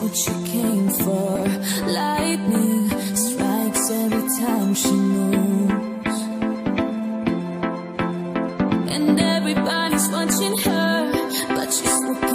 what she came for. Lightning strikes every time she moves, and everybody's watching her, but she's looking